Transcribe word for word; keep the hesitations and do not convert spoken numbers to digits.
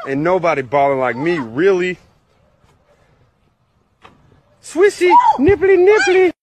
Ain't nobody balling like me, really. Swissy, nipply, nipply.